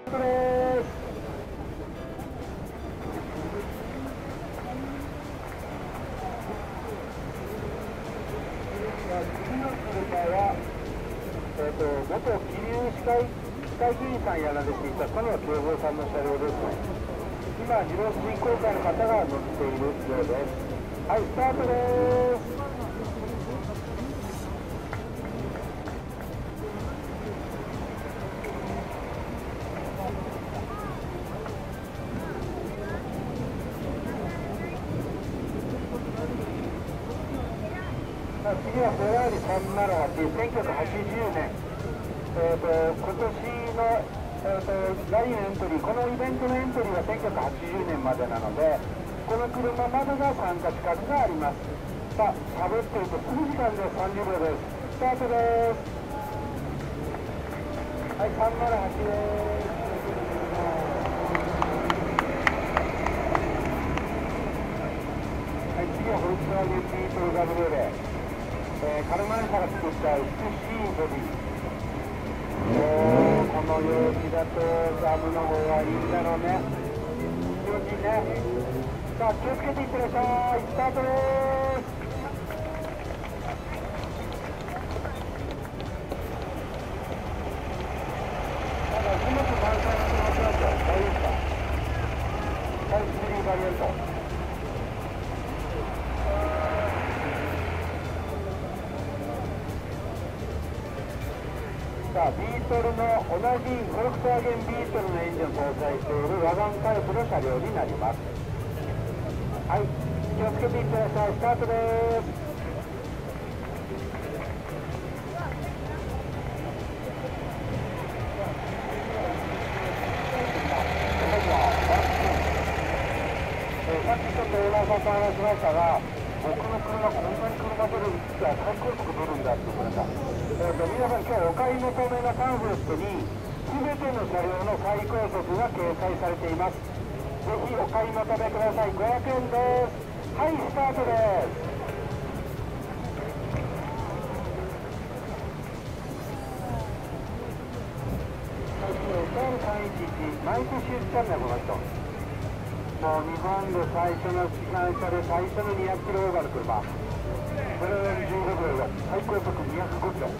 ートです。次の車は、元桐生市会議員さんやられていた田野慶三さんの車両です。今、自動進行会の方が乗っているようです。はい、スタートです。次はフェラーリ308、1980年、今年の、ラインエントリー、このイベントのエントリーは1980年までなので、この車までが参加資格があります。さあ、喋っているとすぐ時間です。30秒です。スタートです。はい、308です。はい、次はフォルクスワーゲンビートルガブルーレ。カルマン社が作った美しいボディ。この陽気だとダムの方はいいんだろうね。気持ちいいね。さあ、気をつけていってらっしゃい。スタートです。なんかうまく回転してますよ。大丈夫ですか？はい、スリーバリエント。さあ、ビートルの同じフォルクスワーゲンビートルのエンジンを搭載しているワゴンタイプの車両になります。はい、気をつけていってらっしゃい。スタートです。さっきちょっとオーナーさんと話しましたが、僕の車、こんなに車出るんだ、最高速出るんだって言われた。皆さん、今日お買い求めのパンフレットに全ての車両の最高速が掲載されています。ぜひお買い求めください。500円です。はい、スタートです。311毎年言ったんだよ、この人。もう日本で最初の機関車で最初の200キロオーバーの車。これは15秒で最高速205キロ。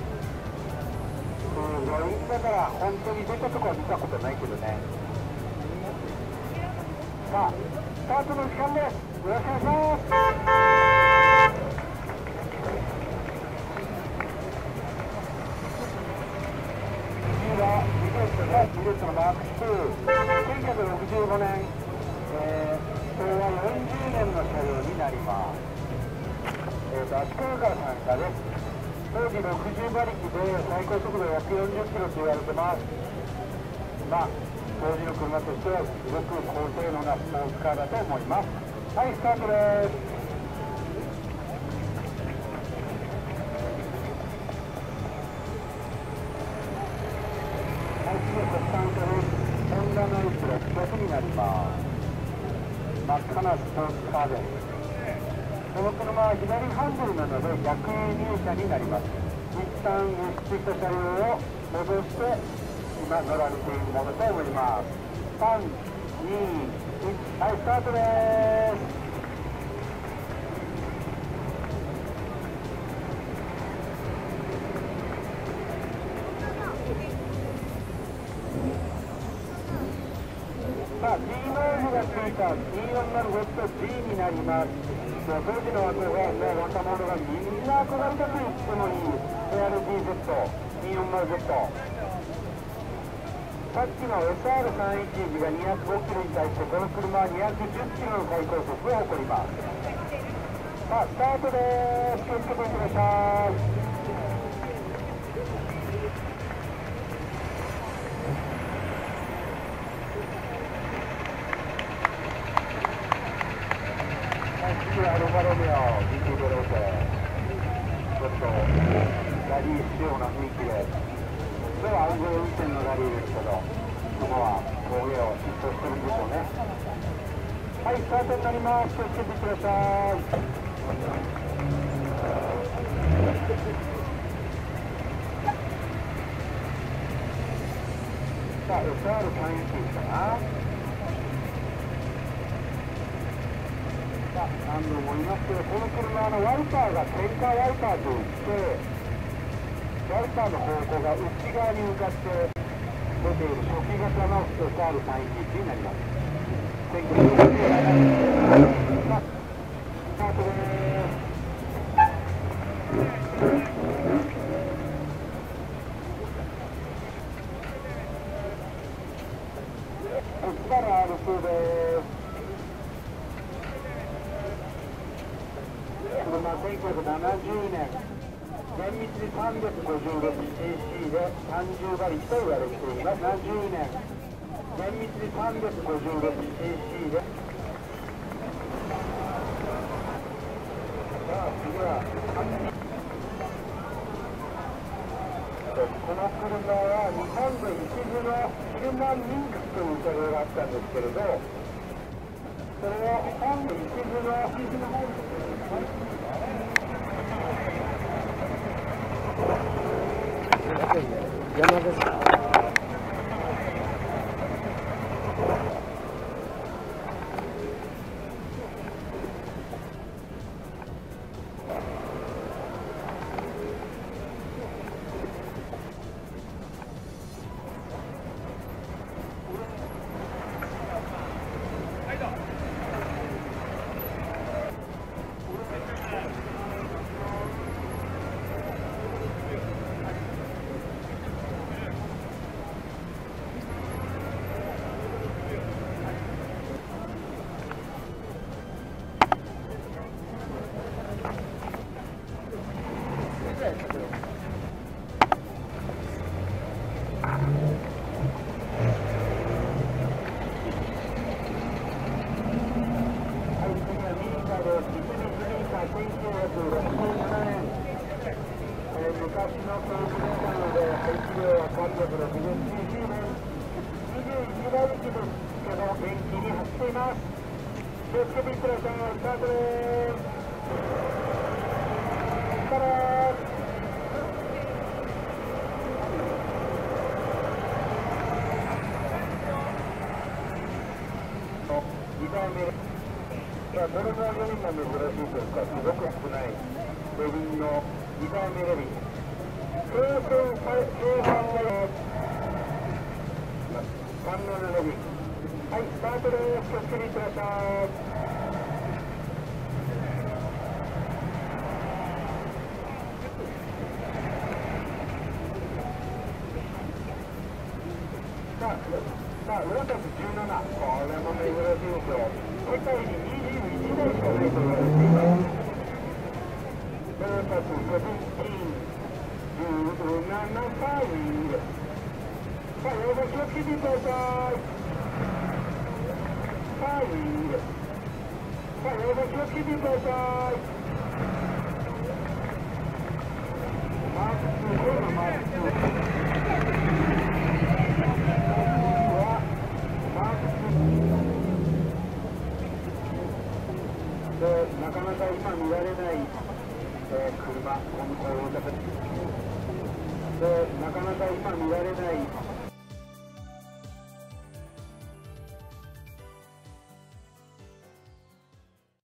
だから本当に出たとこは見たことないけどね。さあ、スタートの時間です。よろしくお願いします。次はミレットのマーク2。1965年、昭和40年の車両になります。足利から参加です。当時60馬力で最高速度約40キロと言われてます。まあ、当時の車としてはすごく高性能なスポーツカーだと思います。はい、スタートです。はい、次は国産車です。ホンダの600になります。真っ赤なスポーツカーです。この車は左ハンドルなので逆入車になります。一旦輸出した車両を戻して今乗られているものと思います。3、2、1、はい、スタートです。さあ、G ノーズがついた 2405G になります。当時の若者がみんな憧れたと言ってもいい ARGZ、240Z。さっきの SR311 が205キロに対してこの車は210キロの最高速を誇ります。さあ、スタートです。気をつけていってください。次はアルファロメオ GT ベローゼ。ちょっとラリー仕様な雰囲気で、これは安全運転のラリーですけど、ここは峠を疾走してるんでしょうね。はい、スタートになります。気をつけていってください。さあ、 SR319 かな。何度も言いますけど、この車ワイパーがセンターワイパーといって、ワイパーの方向が内側に向かって出ている初期型の SR319 になります。1997年スタートです。スバル R2 です。車1970年、厳密に 356cc で30馬力と言われています。70年、厳密に 356cc で、さあ次はこの車は日本で一部のヒルマンミンクという車両があったんですけれど、それを日本で一部の山ですか。昔の空気電車なので排気量は360cc年21馬力ですけど元気に走っています。気をつけていってらっしゃい。スタートです。2台目、どれぐらいレビンが珍しいというか、すごく少ないレビンの2台目レビン。後半の3名のレビン。はい、スタートです。気をつけていってらっしゃい。さあ、ロータス17、これも珍しいですよ。世界に21台しかないと言われています。ロータス17、17パーウィング。さあ、両方気をつけてください。パーウィング。さあ、両方気をつけてください。マーク2、これがマーク2。なかなか今見られない、車、こういう形で、なかなか今見られない